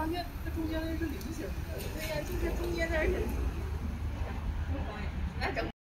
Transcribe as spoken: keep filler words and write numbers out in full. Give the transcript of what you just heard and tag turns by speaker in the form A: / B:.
A: 发现它中间那是菱形的。
B: 对呀，就是中间那是